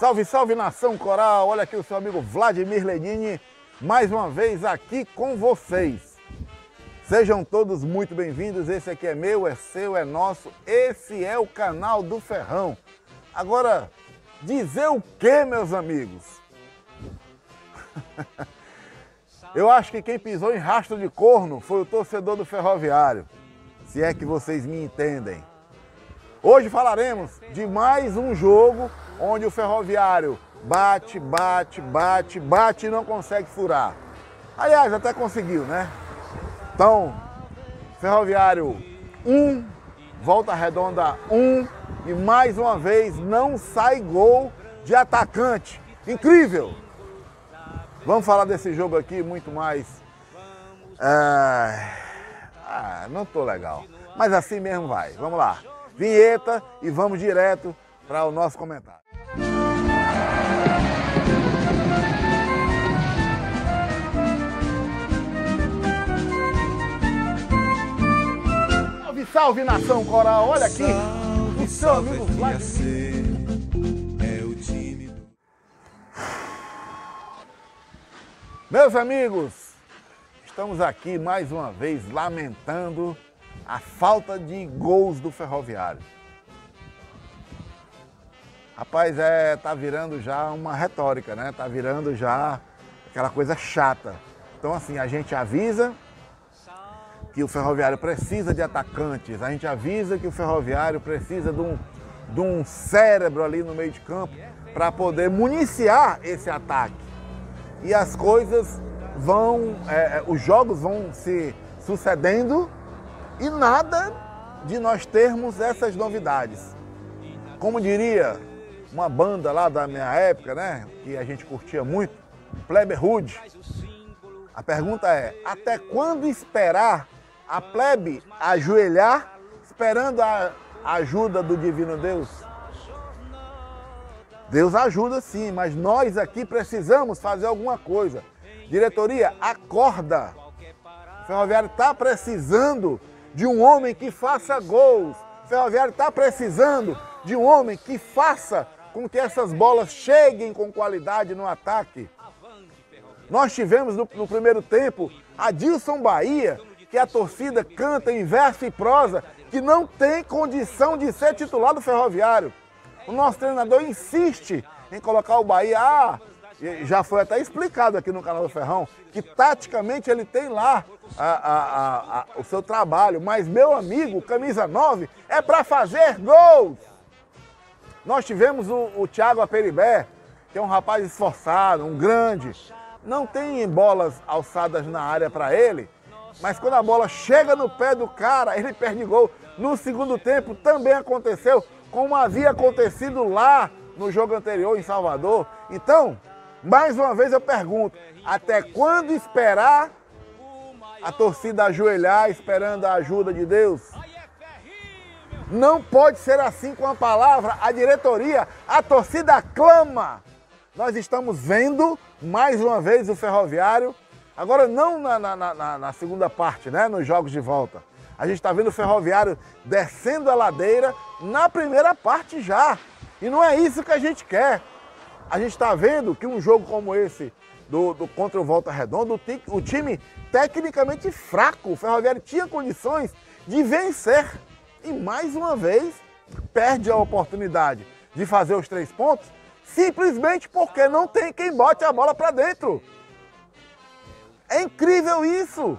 Salve, salve nação coral! Olha aqui o seu amigo Vladimir Ledini, mais uma vez aqui com vocês. Sejam todos muito bem-vindos, esse aqui é meu, é seu, é nosso, esse é o canal do Ferrão. Agora, dizer o que, meus amigos? Eu acho que quem pisou em rastro de corno foi o torcedor do Ferroviário, se é que vocês me entendem. Hoje falaremos de mais um jogo onde o Ferroviário bate e não consegue furar. Aliás, até conseguiu, né? Então, Ferroviário 1, Volta Redonda 1 e mais uma vez não sai gol de atacante. Incrível! Vamos falar desse jogo aqui muito mais... não tô legal, mas assim mesmo vai. Vamos lá. Vinheta e vamos direto para o nosso comentário. Salve, salve nação coral! Olha aqui o seu amigo Vladimir. Meus amigos, estamos aqui mais uma vez lamentando a falta de gols do Ferroviário. Rapaz, tá virando já uma retórica, né? Tá virando já aquela coisa chata. Então assim, a gente avisa que o Ferroviário precisa de atacantes, a gente avisa que o Ferroviário precisa de um cérebro ali no meio de campo para poder municiar esse ataque. E as coisas vão, os jogos vão se sucedendo e nada de nós termos essas novidades. Como diria uma banda lá da minha época, né, que a gente curtia muito, Plebe Rude, a pergunta é, até quando esperar a plebe ajoelhar esperando a ajuda do Divino Deus? Deus ajuda sim, mas nós aqui precisamos fazer alguma coisa. Diretoria, acorda! O Ferroviário está precisando de um homem que faça gols. O Ferroviário está precisando de um homem que faça com que essas bolas cheguem com qualidade no ataque. Nós tivemos no primeiro tempo Adilson Bahia, que a torcida canta em verso e prosa, que não tem condição de ser titular do Ferroviário. O nosso treinador insiste em colocar o Bahia, já foi até explicado aqui no canal do Ferrão, que taticamente ele tem lá o seu trabalho, mas meu amigo, camisa 9, é para fazer gols. Nós tivemos o Thiago Aperibé, que é um rapaz esforçado, um grande, não tem bolas alçadas na área para ele, mas quando a bola chega no pé do cara, ele perde gol. No segundo tempo também aconteceu, como havia acontecido lá no jogo anterior em Salvador. Então, mais uma vez eu pergunto, até quando esperar a torcida ajoelhar esperando a ajuda de Deus? Não pode ser assim com a palavra, a diretoria, a torcida clama. Nós estamos vendo mais uma vez o Ferroviário, agora não na segunda parte, né, nos jogos de volta. A gente está vendo o Ferroviário descendo a ladeira na primeira parte já. E não é isso que a gente quer. A gente está vendo que um jogo como esse, contra o Volta Redonda, o time tecnicamente fraco, o Ferroviário tinha condições de vencer. E mais uma vez, perde a oportunidade de fazer os 3 pontos, simplesmente porque não tem quem bote a bola para dentro. É incrível isso.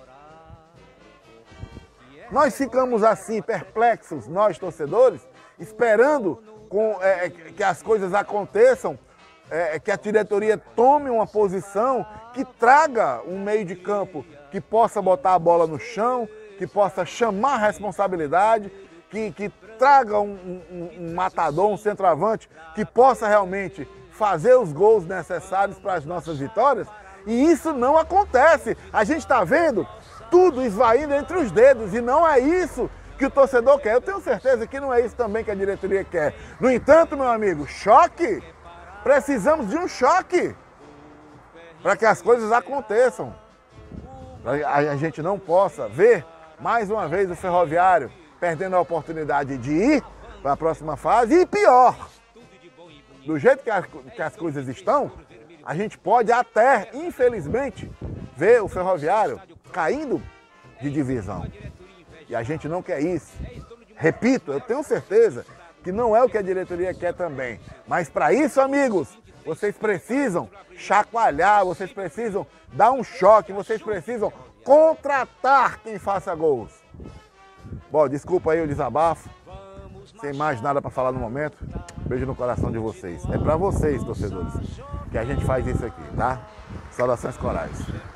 Nós ficamos assim, perplexos, nós torcedores, esperando que as coisas aconteçam, que a diretoria tome uma posição que traga um meio de campo que possa botar a bola no chão, que possa chamar a responsabilidade, que traga um matador, um centroavante, que possa realmente fazer os gols necessários para as nossas vitórias. E isso não acontece. A gente está vendo tudo esvaindo entre os dedos e não é isso que o torcedor quer. Eu tenho certeza que não é isso também que a diretoria quer. No entanto, meu amigo, choque. Precisamos de um choque para que as coisas aconteçam. A gente não possa ver mais uma vez o Ferroviário perdendo a oportunidade de ir para a próxima fase e pior, do jeito que as coisas estão, a gente pode até, infelizmente, ver o Ferroviário caindo de divisão. E a gente não quer isso. Repito, eu tenho certeza que não é o que a diretoria quer também. Mas para isso, amigos, vocês precisam chacoalhar, vocês precisam dar um choque, vocês precisam contratar quem faça gols. Bom, desculpa aí o desabafo. Sem mais nada para falar no momento. Beijo no coração de vocês. É para vocês, torcedores, que a gente faz isso aqui, tá? Saudações corais.